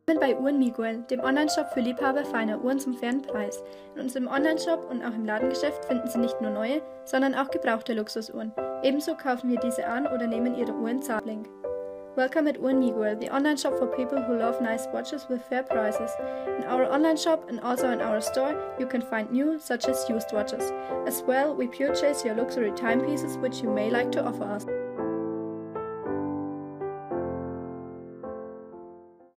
Bei Uhren Miguel, dem Onlineshop für Liebhaber feiner Uhren zum fairen Preis. In unserem Onlineshop und auch im Ladengeschäft finden Sie nicht nur neue, sondern auch gebrauchte Luxusuhren. Ebenso kaufen wir diese an oder nehmen Ihre Uhren Zahlung. Welcome at Uhren Miguel, the online shop for people who love nice watches with fair prices. In our online shop and also in our store, you can find new, such as used watches. As well, we purchase your luxury timepieces which you may like to offer us.